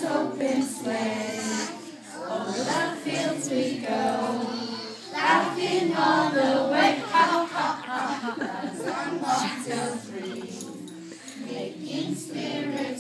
open sleigh. Over the fields we go, laughing all the way. Ha ha ha ha. As long till 3, making spirits